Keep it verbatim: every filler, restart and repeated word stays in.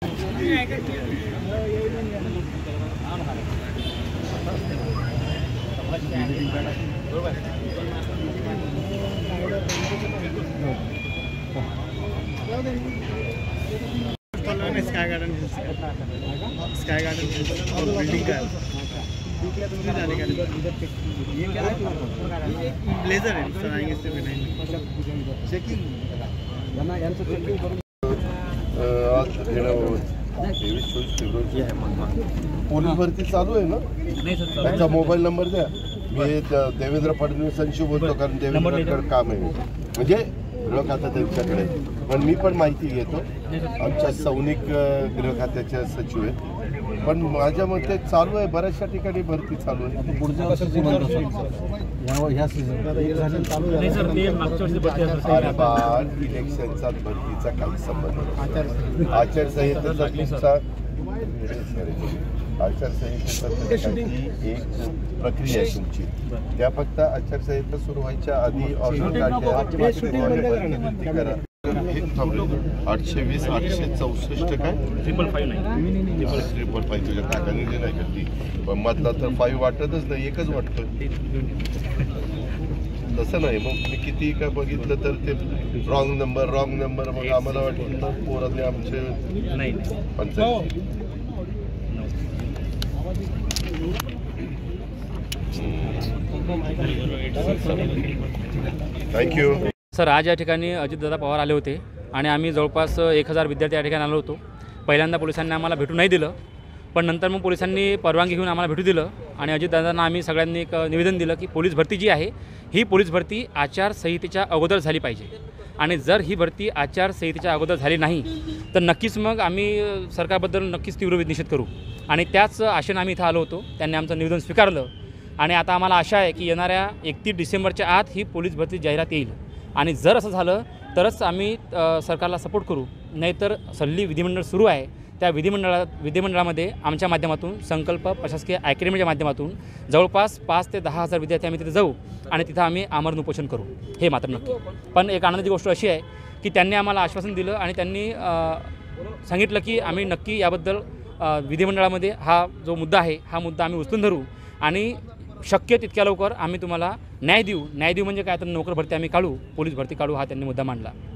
Sky garden sky garden building का ब्लेजर है सर, आएंगे इससे चेकिंग आज तेवीस चोवीस फेब्रुवारी पोलीस भरती चालू आहे ना? त्याचा मोबाईल नंबर द्या. मी देवेंद्र फडणवीसांशी बोलतो, कारण देवेंद्रकडे काम आहे, म्हणजे गृह खातं त्यांच्याकडे. पण मी पण माहिती घेतो. आमच्या सैनिक गृह खात्याच्या सचिव आहेत. पण माझ्या मते चालू आहे, बऱ्याचशा ठिकाणी भरती चालू आहे. अरे बा, इलेक्शनचा भरतीचा काही संबंध नाही. आचारसंहितेचा तुमचा आचारसंहितेचा एक प्रक्रिया आहे तुमची. त्या फक्त आचारसंहिता सुरू व्हायच्या आधी ऑर्डर काढल्या करा. आठशे वीस आठशे चौसष्ट काय ट्रिपल फाईव्ह नाही ट्रिपल ट्रिपल फाईव्ह तुझ्या काकाने नाही करती. पण मधला तर फाईव्ह वाटतच नाही, एकच वाटतं. तसं नाही. मग मी किती काय बघितलं तर ते रॉंग नंबर रॉंग नंबर मग आम्हाला वाटतं पोरांनी आमचे नाही पंचायत. Thank you sir. आज या ठिकाणी अजितदादा पवार आले होते आणि आम्ही जवळपास एक हजार विद्यार्थी या ठिकाणी आलो होतो. पहिल्यांदा पोलिसांनी आम्हाला भेटू नाही दिलं, पण नंतर मग पोलिसांनी परवानगी घेऊन आम्हाला भेटू दिलं आणि अजितदादांना आम्ही सगळ्यांनी एक निवेदन दिलं की पोलीस भरती जी आहे ही पोलीस भरती आचारसंहितेच्या अगोदर झाली पाहिजे, आणि जर ही भरती आचारसंहितेच्या अगोदर झाली नाही तर नक्कीच मग आम्ही सरकारबद्दल नक्कीच तीव्र निषेध करू. आणि त्याच आशेने आम्ही इथं आलो होतो. त्यांनी आमचं निवेदन स्वीकारलं आणि आता आम्हाला आशा आहे की येणाऱ्या एकतीस डिसेंबरच्या आत ही पोलीस भरती जाहिरात येईल. आणि जर असं झालं तरच आम्ही सरकारला सपोर्ट करू. नाहीतर सल्ली विधिमंडळ सुरू आहे, त्या विधिमंडळात विधिमंडळामध्ये आमच्या माध्यमातून संकल्प प्रशासकीय अकॅडमीच्या माध्यमातून जवळपास पाच ते दहा हजार विद्यार्थी आम्ही तिथे जाऊ आणि तिथं आम्ही आमरण उपोषण करू, हे मात्र नक्की. पण एक आनंदाची गोष्ट अशी आहे की त्यांनी आम्हाला आश्वासन दिलं आणि त्यांनी सांगितलं की आम्ही नक्की याबद्दल विधिमंडळामध्ये हा जो मुद्दा आहे हा मुद्दा आम्ही उचलून धरू आणि शक्य तितक्या लवकर आम्ही तुम्हाला न्याय देऊ. न्याय देऊ म्हणजे काय तर नोकर भरती आम्ही काढू, पोलीस भरती काढू, हा त्यांनी मुद्दा मांडला.